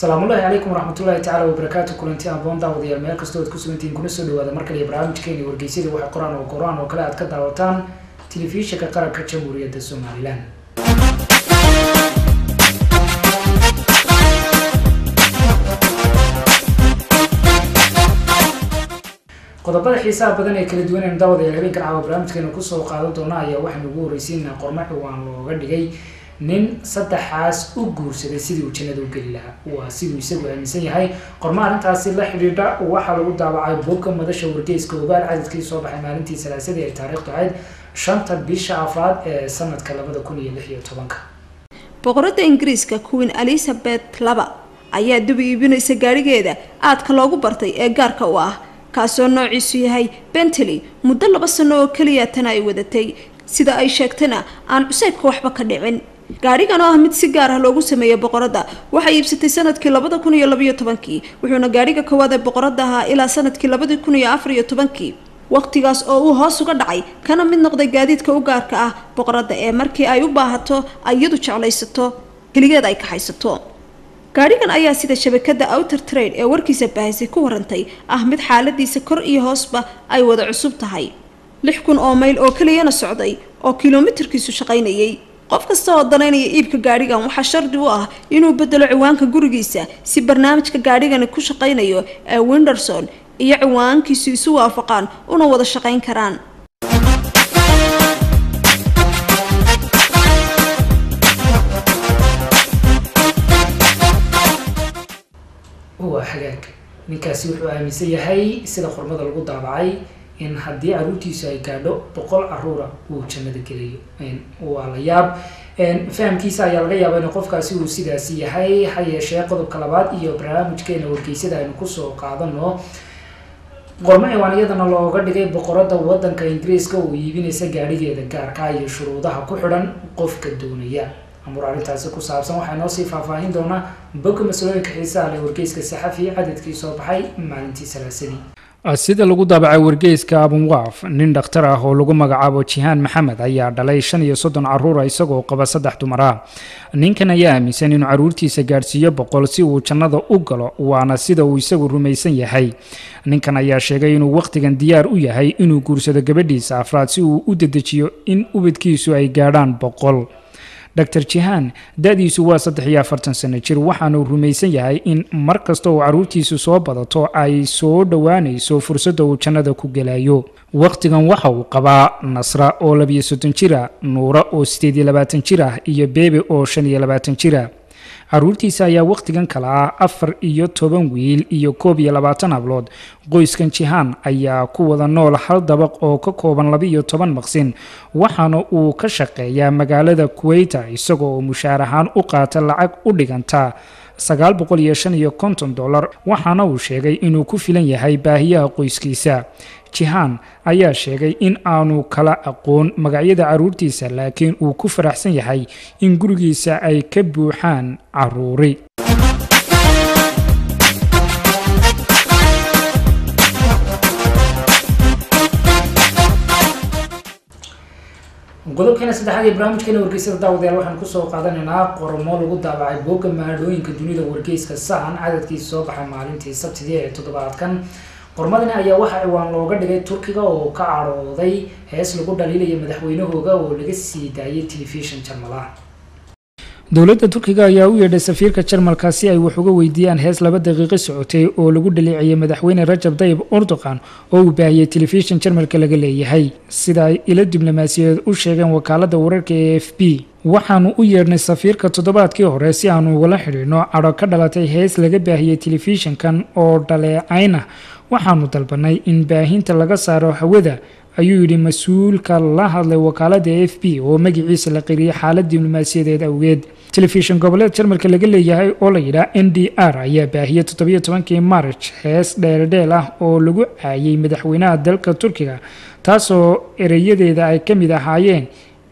السلام عليكم ورحمة الله تعالى وبركاته. كلنتي أبون داود يا الملك استود كسبتين كل سود وهذا مركز برامج كيني ورجيسي وحق قرآن وكلا أتكدر وطن تلفزيون كقرب كجمهورية الصوماليلان. qodobada xiisaha badan ee kala duwan ee daawada habeenka caawa barnaamijkeena ku soo qaadan doona ayaa waxaan ugu horeysiinaa qormaha waan looga dhigay nin saddexaas u guursaday sidii uu jannada u gali lahaa waa sidii isagu aaminsan yahay qormaha arintaasi la xiriidha waxa lagu daabacay bogga madasha wargeyska ogaal cadadkii soo baxay maalintii salaasadii ay taariikhdu ahayd 5 bisha afraad ee sanadka 2016 boqorada Ingiriiska Queen Elizabeth II ayaa dib u iibinaysa gaarigeeda aadka loogu bartay ee gaarka u ah kaasoo noociisu yahay Bentley muddo 2 sano oo kaliya tan ay wadatay sida ay sheegtana aan cuseybka waxba ka dhicin gaarigan oo ah mid si gaar ah loogu sameeyay boqorada waxa iibsatay sanadkii 2012 wuxuuna gaariga ka waday boqorada ahaa ilaa sanadkii 2014 waqtigaas oo uu hoos uga dhacay kana mid noqday gaadiidka u gaarka ah boqorada ee markii ay u baahato ayadu jeclaysato kaligeed ay ka haysato gaarigan ayaa sida shabakada Outer Trade ee warkiisa baahisay ku warantay mid xaaladiisa kor iyo hoosba ay wada cusub tahay 6,000 oo mayl oo kaliya socday oo kiiloomitirkiisu shaqaynayay qof kasta oo danaynaya iibka gaarigan waxa shardi u ah inuu bedelo ciwaanka gurigiisa si barnaamijka gaarigan ku shaqaynayo ee Winderson iyo ciwaankiisu isu waafaqaan una wada shaqayn karaan حاجات ninkaasi wuxuu aaminsan yahay sida qormada lagu daabacay in haddii caruurtiisu ay gaadho 100 caruura uu jannada gelayo waa la yaab fahamkiisa ayaa laga yaabaa in qofkaasi uu sidaas yahay hayeeshee qodobka labaad iyo barnaamijkeena wargeysada aynu ku soo qaadano qormo ciwaaniyadana looga dhigay boqorada wadanka Ingiriiska oo iibinaysa gaarigeeda gaarka iyo shuruudaha ku xidhan qofka doonaya amur arintaasi ku saabsan waxay noo sii faahfaahin doonaa bogga mas'uuliyadda xiisaha leh wargeyska saxafi cadadkii soo baxay maalintii salaasadii sida lagu daabacay wargeyska Abunwaaf nin dhakhtar ah oo lagu magacaabo Jihaan Maxamed ayaa dhalay 35 caruur isagoo qaba 3 dumar ah ninkan ayaa aaminsan inuu caruurtiisa gaarsiiyo 100 si uu jannada u galo waana sida uu isagu rumaysan yahay ninkan ayaa sheegay inuu waqtigan diyaar u yahay inuu guursado gabadhiisa afraad si uu u dedejiyo in ubadkiisu ay gaadhaan 100 Dr. Jihaan dadiisu waa 43 sano jir waxaanu rumaysan yahay in markasta oo caruurtiisu soo badato ay soo dhawaanayso fursadda uu jannada ku galayo waqtigan waxa uu qabaa Nasra oo 32 jir ah Nuura oo 28 jir ah iyo Bebe oo 25 jir ah caruurtiisa ayaa waqtigan kala ah 14 wiil iyo 21 hablood qoyskan Jihaan ayaa ku wada nool hal dabaq oo ka kooban 12 maqsin waxaana uu ka shaqeeyaa magaalada Kuwait isagoo mushaar ahaan u qaata lacag u dhiganta $950 waxaana uu sheegay inuu ku filan yahay baahiyaha qoyskiisa Jihaan ayaa sheegay in aanu kala aqoon magacyada caruurtiisa laakiin uu ku faraxsan yahay in gurigiisa ay ka buuxaan caruuri qodobkeena saddexaad ee barnaamijkeena wargeysada daawadayaal waxaan ku soo qaadanaynaa qormo lagu daabacay bogga mahadooyinka dunida wargeyska Sun cadadkiisa soo baxay maalintii Sabtidii ee toddobaadkan qormadani ayaa waxa ciwaan looga dhigay Turkiga oo ka carooday hees lagu dhaliilay madaxweynahooda oo laga sii daayay television Jarmalka dawladda Turkiga ayaa u yeedhay safiirka Jarmalka si ay wax uga weydiiyaan hees 2 daqiiqo socotay oo lagu dhaleeciyay madaxweyne Rajab Tayyip Erdogan oo u baahiyay television Jarmalka laga leeyahay sida ay ila diblomaasiyadeed u sheegeen wakaaladda wararka AFP waxaanu u yeedhnay safiirka toddobaadkii hore si aanu wala xiriirno caro ka dhalatay hees laga baahiyay television-kan oo dhaleecayna waxaanu dalbanay in baahinta laga saaro hawada ayuu yiri mas'uulka la hadlay wakaaladda AFP oo magaciisa la qiriyay xaalad diblomaasiyadeed awgeed television goboleed Jarmalka laga leeyahay oo la yiraahdo NDR ayaa baahiyay 17 March hees dheerdheel ah oo lagu caayay madaxweynaha dalka Turkiga taasoo erayadeeda ay ka mid ahaayeen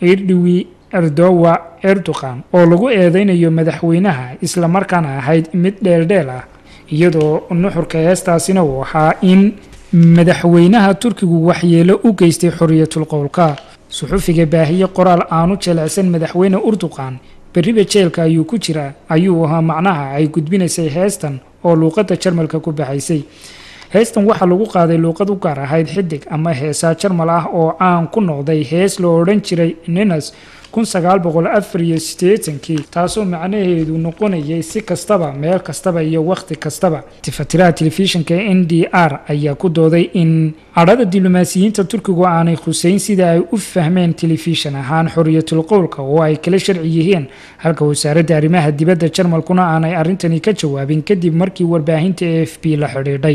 Erdogan oo lagu eedeynayo madaxweynaha isla markaana ahayd mid dheerdheel ah iyadoo nuxurka heestaasina uu ahaa in madaxweynaha Turkigu waxyeelo u geystay xorriyatul qowlka suxufiga baahiye qoraal aanu jeelcsan madaxweyne Erdogan berriba jeelka ayuu ku jiraa ayuu ahaa macnaha ay gudbinaysay heestan oo luuqadda jarmalka ku baxaysay. heestan waxaa lagu qaaday luuqad u gaar ahayd xidig ama heesaa jarmal ah oo caan ku noqday hees loo odhan jiray Ninas 1984 taasoo macnaheedu noqonayay si kastaba meel kastaba iyo waqti kastaba. tifatiraha telefishinka NDR ayaa ku dooday in cadhada diblomaasiyiinta Turkigu aanay khuseyn sida ay u fahmeen telefishin ahaan xorriyatul qowlka oo ay kala sharci yihiin, halka wasaaradda arrimaha dibadda Jarmalkuna aanay arrintani ka jawaabin kadib markii warbaahinta AFP la xidhiidhay.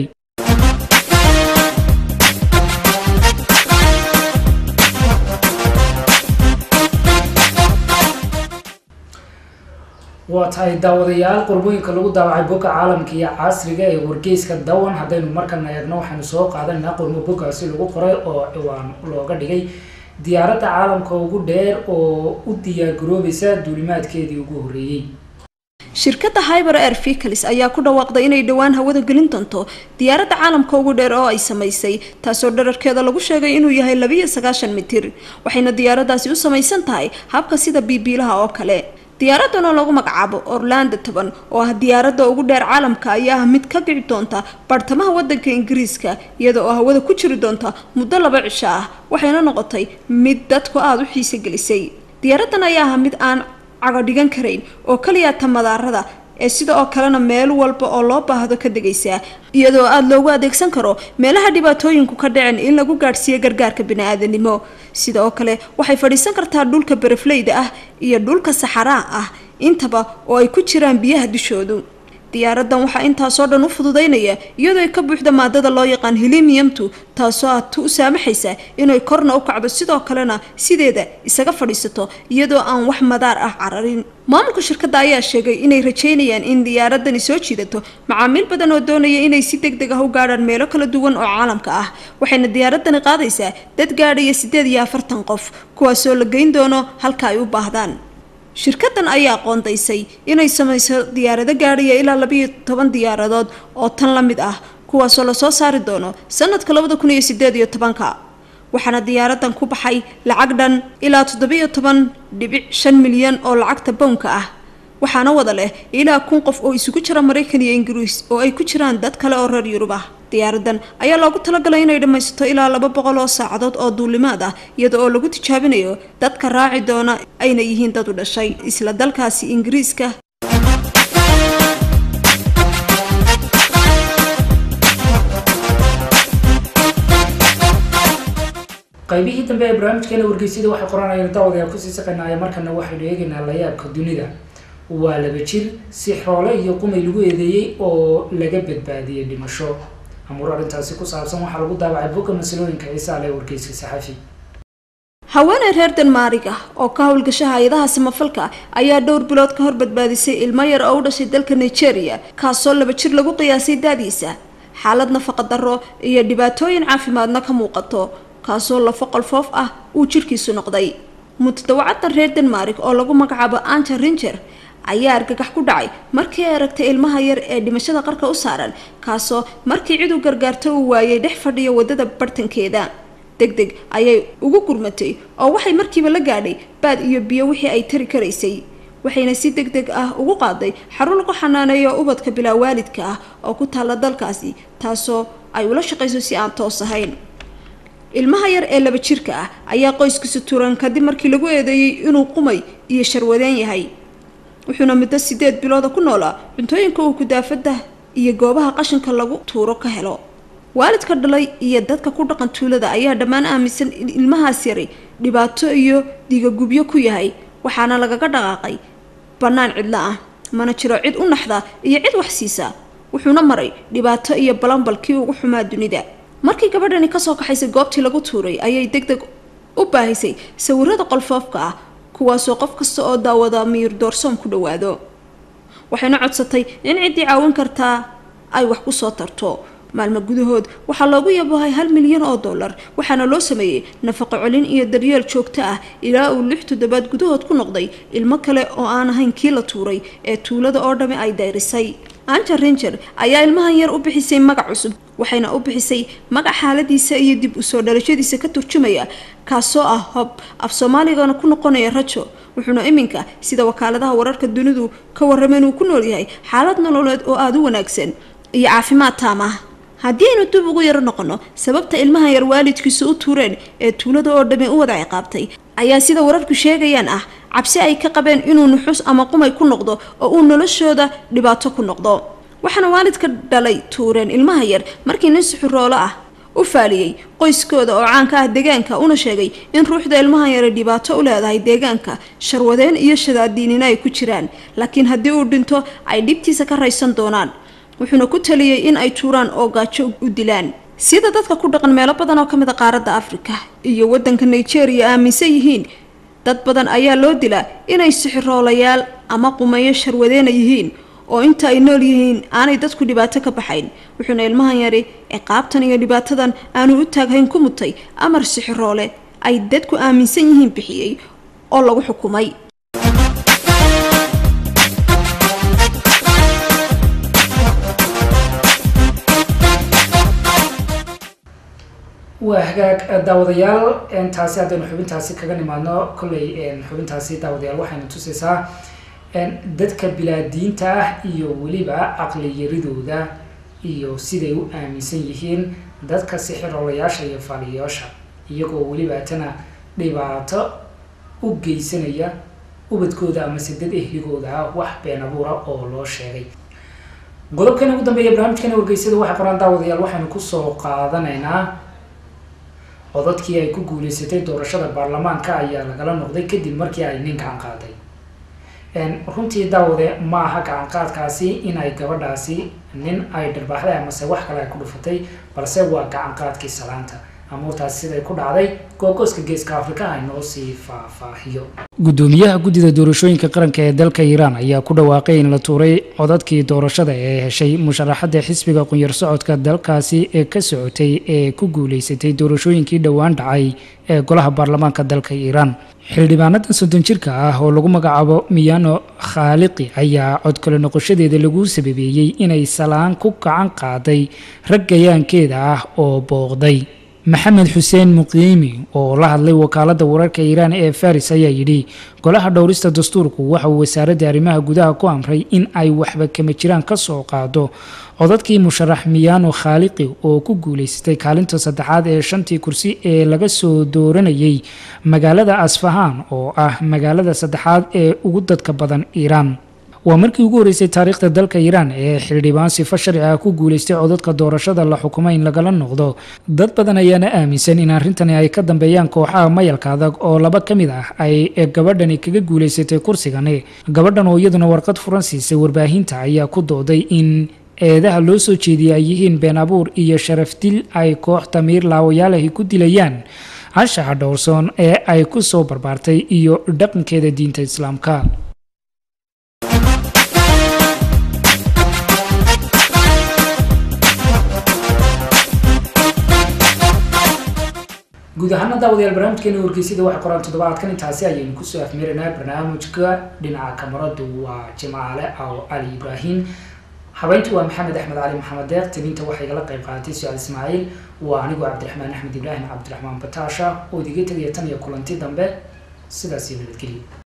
waa tahay daawadayaal qurbooyinka lagu daawacay bogga caalamka iyo casriga ee wargeyska dawan. haddaynu markana eegno waxaynu soo qaadanaa qormo boggaasi lagu qoray oo ciwaan looga dhigay diyaaradda caalamka ugu dheer oo u diyaargaroobaysa duulimaadkeedii ugu horreeyey. shirkadda Hyber Air Vehicles ayaa ku dhawaaqday inay dhawaan hawada gelin doonto diyaaradda caalamka ugu dheer oo ay samaysay, taasoo dhererkeeda lagu sheegay inuu yahay 29 mitir. waxayna diyaaraddaasi u samaysan tahay habka sida biibiilaha oo kale. diyaaraddan oo lagu magacaabo Orlando 10 oo ah diyaaradda ugu dheer caalamka ayaa ah mid ka kici doonta bartamaha waddanka Ingiriiska iyada oo hawada ku jiri doonta muddo 2 cisho ah, waxayna noqotay mid dadku aad u xiiso gelisay. diyaaraddan ayaa ah mid aan caga dhigan karayn oo kaliya tamadaarada ee sida oo kalena meel walba oo loo baahdo ka degaysa, iyadoo aad loogu adeegsan karo meelaha dhibaatooyinku ka dhaceen in lagu gaarsiiyo gargaarka bini'aadanimo. sida oo kale waxay fadhiisan kartaa dhulka barafleyda ah iyo dhulka saxaraa ah intaba oo ay ku jiraan biyaha dushoodu. diyaaraddan waxaa intaasoo dhan u fududaynaya iyadoo ay ka buuxda maadada loo yaqaan helium-tu, taasoo aad u saamaxaysa inay korna u kacdo sidoo kalena sideeda isaga fadhiisato iyadoo aan wax madaar ah cararin. maamulka shirkadda ayaa sheegay inay rajeynayaan in diyaaraddani soo jiidato macaamiil badan oo doonaya inay si degdeg ah u gaadhaan meelo kala duwan oo caalamka ah. waxayna diyaaraddani qaadaysaa dad gaadhaya 48 qof, kuwaasoo la geyn doono halka ay u baahdaan. shirkaddan ayaa qoondaysay inay samayso diyaarado gaadhaya ilaa 12 diyaaradood oo tan la mid ah, kuwaasoo lasoo saari doono sanadka 2018. waxaana diyaaraddan ku baxay lacag dhan ilaa 17.5 milyan oo lacagta pound-ka ah, waxaana wada leh ilaa 1,000 qof oo isugu jira Mareykan iyo Ingiriis oo ay ku jiraan dad kale oo reer Yurub ah. diyaaraddan ayaa loogu talagalay inay dhammaysato ilaa 200 oo saacadood oo duulimaad ah, iyada oo lagu tijaabinayo dadka raaci doona ayna yihiin dad u dhashay isla dalkaasi Ingiriiska. qaybihii dambe ee barnaamijkeena wargeysyada waxay qoranayaan daawadayaal ku sii saqaynaya. markana waxaynu eegaynaa layaabka dunida. waa 2 jir si xoolo iyo qumay lagu eedeeyey oo laga badbaadiyey dhimasho. amur arrintaasi ku saabsan waxaa lagu daabacay bogga masalooyinka xiisaha leh wargeyska saxafi. haweeney reer Denmark ah oo ka howlgasha hay'adaha samafalka ayaa dhowr bilood ka hor badbaadisay ilmo yar oo u dhashay dalka Nigeria kaasoo 2 jir lagu qiyaasay daadiisa. xaalad nafaqo darro iyo dhibaatooyin caafimaadna ka muuqato, kaasoo lafo qolfoof ah uu jirkiisu noqday. mutadawacadda reer Denmark oo lagu magacaabo Anja Ringer ayaa argagax ku dhacay markii ay aragtay ilmaha yar ee dhimashada qarka u saaran, kaasoo markii cid u gargaarto uu waayay dhex fadhiya wadada bartankeeda. degdeg ayay ugu gurmatay oo waxay markiiba la gaadhay baad iyo biyo wixii ay tari karaysay. waxayna si degdeg ah ugu qaaday xarun lagu xanaaneeyo ubadka bilaa waalidka ah oo ku taala dalkaasi, taasoo ay ula shaqayso si aan toos ahayn. ilmaha yar ee 2 jirka ah ayaa qoyskiisu tuuran kadib markii lagu eedeeyay inuu qumay iyo sharwadeen yahay. wuxuuna muddo 8 bilood ku noolaa cuntooyinka uu kudaafada iyo goobaha qashinka lagu tuuro ka helo. waalidka dhalay iyo dadka ku dhaqan tuulada ayaa dhammaan aaminsan in ilmahaas yari dhibaato iyo digagubyo ku yahay, waxaana lagaga dhaqaaqay bannaan cidla ah. mana jiro cid u naxda iyo cid wax siisa. wuxuuna maray dhibaato iyo balanbalkii ugu xumaa dunida. markii gabadhani ka soo kaxaysay goobtii lagu tuuray ayay degdeg u baahisay sawirada qolfoofka ah, kuwaasoo qof kasta oo daawada miyir doorsoom ku dhawaado. waxayna codsatay in ciddii caawin kartaa ay wax ku soo tarto. maalmo gudahood waxaa loogu yabahay $1 milyan waxaana loo sameeyey nafaqo celin iyo daryeel joogto ah ilaa uu 6 toddobaad gudahood ku noqday ilmo kale oo aan ahayn kii la tuuray ee tuulada oo dhami ay dayrisay. Anja Ranger ayaa ilmahan yar u bixisay magac cusub waxayna u bixisay magac xaaladiisa iyo dib u soo dhalashadiisa ka turjumaya kaasoo ah hob af Soomaaliga ku noqonaya rajo wuxuuna iminka sida wakaaladaha wararka dunidu ka warrameen uu ku nool yahay xaalad nololeed oo aad u wanaagsan iyo caafimaad taam ah haddii aynu dib ugu yar noqono sababta ilmahan yar waalidkiisu u tuureen ee tuulada oo dhamay u wada ciqaabtay ayaa sida wararku sheegayaan ah cabsi ay ka qabeen inuu nuxus ama qumay ku noqdo oo uu noloshooda dhibaato ku noqdo waxaana waalidka dhalay tuureen ilmaha yar markii nin suxuroolo ah u faaliyay qoyskooda oo caanka ah deegaanka una sheegay in ruuxda ilmahan yar dhibaato u leedahay deegaanka sharwadeen iyo shadaadiinina ay ku jiraan laakiin haddii uu dhinto ay dhibtiisa ka raysan doonaan wuxuuna ku taliyay in ay tuuraan oo gaajo u dilaan sida dadka ku dhaqan meelo badan oo kamid ah qaaradda Afrika iyo wadanka Nigeria aaminsan yihiin dad badan ayaa loo dilaa inay sixiroolayaal ama qumayo sharwadeena yihiin oo inta ay nool yihiin aanay dadku dhibaato ka baxayn wuxuuna ilmahan yari ciqaabtan iyo dhibaatadan aanu u taaghayn ku mutay amar sixiroole ay dadku aaminsan yihiin bixiyay oo lagu xukumay وهاك داوديال إن تاسي عندنا حبين تاسي كأني معنا كل حبين تاسي داوديال واحد نتوسسا إن دتك بلادين تاه يولي بقى عقل يريدو ده سيديو مسيحين دتك سحر رياشة يفعلياشة يقولي بقى تنا لبعض وجيسنية وبتكودا مسدد يقودا واحد بين أبورا أو لا شيء قلب كنا قدام بيبرامج كنا وجيسده واحد قران داوديال واحد نقصه قاعدنا codadkii ay ku guuleysatay doorashada baarlamaanka ayaa lagala noqday kadib markii ay nin gacan qaaday runtii daawade ma aha gacan qaadkaasi in ay gabadhaasi nin ay dharbaaxday ama se wax kale ay ku dhufatay balse waa gacan qaadkii salaanta amuurtaas siday ku dhacday googooska geeska Afrika ay noo sii faahfaahiyo gudoomiyaha guddida doorashooyinka qaranka ee dalka Iran ayaa ku dhawaaqay in la tuuray codadkii doorashada ee heshay musharaxada xisbiga qunyar socodka dalkaasi ee ka socotay ee ku guuleysatay doorashooyinkii dhawaan dhacay ee golaha baarlamaanka dalka Iran xildhibaanada 30 jirka ah oo lagu magacaabo Miyano Khaliqi ayaa cod kale noqoshadeeda lagu sababeeyay inay salaan ku gacan qaaday raggayaankeeda ah oo booqday maxamed xuseen muqiimi oo la hadlay wakaaladda wararka Iran ee Faris ayaa yidhi golaha dhowrista dastuurku waxa uu wasaaradda arrimaha gudaha ku amray in ay waxba kama jiraan ka soo qaado codadkii musharax Miyano Khaliqi oo ku guuleystay kaalinta saddexaad ee 5 kursi ee laga soo dooranayay magaalada Asfahan oo ah magaalada saddexaad ee ugu dadka badan Iran waa markii ugu horeysay taariikhda dalka Iran ee xildhibaan sifo sharci ah ku guuleystay codadka doorashada la xukumay in lagala noqdo dad badan ayaana aaminsan in arrintani ay ka dambeeyaan kooxaha mayalka adag oo laba ka mid ah ay gabadhani kaga guuleysatay kursigani gabadhan oo iyaduna warqad furan siisay warbaahinta ayaa ku dooday in eedaha loo soo jeediyay ay yihiin been abuur iyo sharaf dil ay koox tamiir laawayaalahi ku dilayaan anshaxa dhowrsoon ee ay ku soo barbaartay iyo dhaqankeeda diinta islaamka guud ahaan daawadayaal barnaamijkeena wargeysida waxa qoraan toddobaadkan intaasi ayaynu ku soo afmeerinaa barnaamijka dhinaca kamaradu waa Jamaale aw Ali Ibrahim habayntu waa Maxamed Axmed Ali Maxamed Deeq tabinta waxa igala qayb qaatay Su'aal Ismaaciil waa anigu Cabdiraxmaan Axmed Ibrahim Cabdiraxmaan Bataasha oo idiga tagay tan iyo kulanti dambe sidaas iyo nabadgelyo